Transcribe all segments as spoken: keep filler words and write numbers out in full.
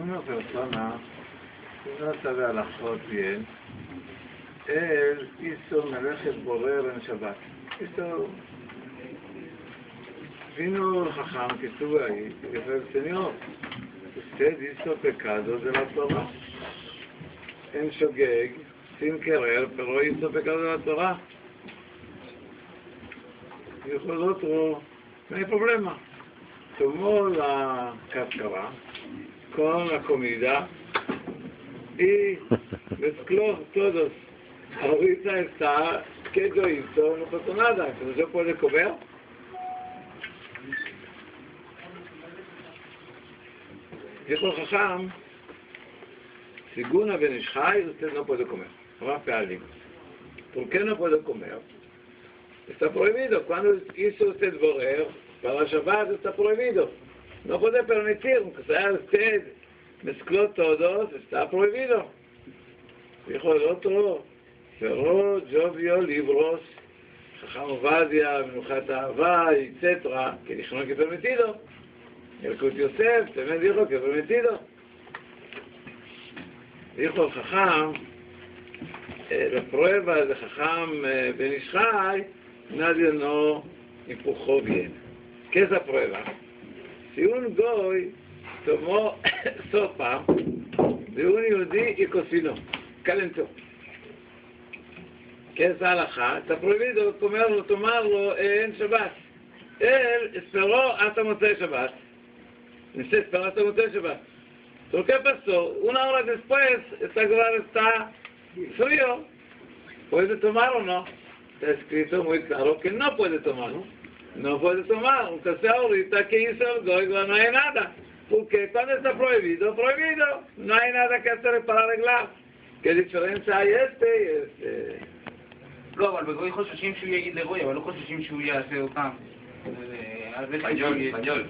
una persona no sabe alajot bien, él hizo melejot borer en Shabbat. Esto vino el jajam que estuvo ahí y dijo: el Señor, usted hizo pecado de la Torah en Shogeg, sin querer, pero hizo pecado de la Torah. Dijo el otro: no hay problema. Tomó la cáscara con la comida y mezcló todos. Ahorita está, ¿qué yo hizo? No pasó nada, entonces yo puedo comer. Dijo el jajam: según Ben Ish Chai, usted no puede comer. ¿Por qué no puede comer? Está prohibido. Cuando hizo usted borer para Shabbat, está prohibido. No puede permitir, aunque sea usted mezcló todos, está prohibido. Dijo el otro: cerró, llovió libros, Jajam Ovadia, Menuchat Ahava, etcétera, que dijeron que es permitido. El Kut Yosef también dijo que es permitido. Dijo el Jajam: eh, la prueba de Jajam eh, Ben Ish Chai, nadie no empujó bien. ¿Qué es la prueba? Si un goy tomó sopa de un yudí y cocinó, calentó, ¿qué es la halajá? Está prohibido comerlo, tomarlo en Shabbat. Él esperó hasta Motzei Shabbat. Se esperó hasta Motzei Shabbat. ¿Pero qué pasó? Una hora después, esta lugar está frío. ¿Puede tomar o no? Está escrito muy claro que no puede tomar. No puede tomar. Aunque sea ahorita que hizo el goy, no hay nada. Porque cuando está prohibido, prohibido. No hay nada que hacer para arreglar. ¿Qué diferencia hay este y este? לא, אבל בגוי חוששים שהוא יגיד לגוי, אבל לא חוששים שהוא יעשה אותם. פניול, פניול.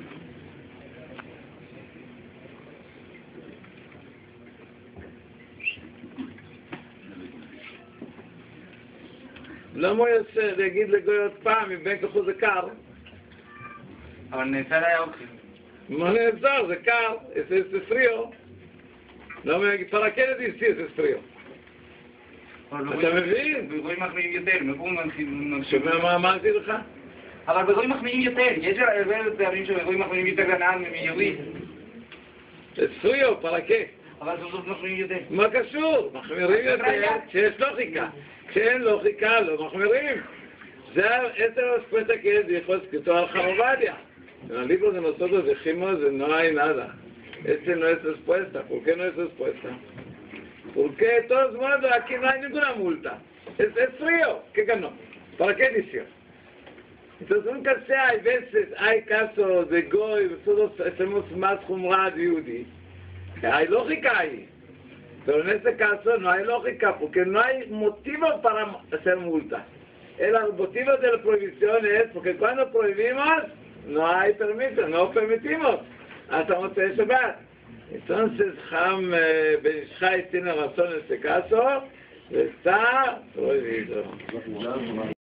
למה הוא יעשה? להגיד לגוי עוד פעם, אם בין כוחו זה קר. אבל נעשה לה אוכל. מה נעזר? זה קר, זה פריו. למה יגיד, פרקד יסי, זה פריו. אתה מבין? בגוי מחמיאים יותר, שומע מה אמרתי לך? אבל בגוי מחמיאים יותר, יש הרבה פעמים שבגוי מחמיאים יותר לנען מיובי. זה פריו, פרקד. אבל זאת מחמיאים יותר. מה קשור? מחמירים יותר כשיש לוגיקה. כשאין לוגיקה לא מחמירים. זה este respuesta que dijo escrito al Jajam Ovadia. En el libro de nosotros dijimos no hay nada. Este no es respuesta. ¿Por qué no es respuesta? Porque de todos modos aquí no hay ninguna multa. Es, es frío. ¿Qué ganó? ¿Para qué edición? Entonces nunca sé, hay veces, hay casos de goy, nosotros hacemos más humra de yudí. Hay lógica ahí. Pero en este caso no hay lógica porque no hay motivo para hacer multa. El motivo de la prohibición es porque cuando prohibimos no hay permiso, no permitimos hasta Motzei Shabbat. Entonces Jajam Ben Ish Chai tiene razón en este caso, está prohibido.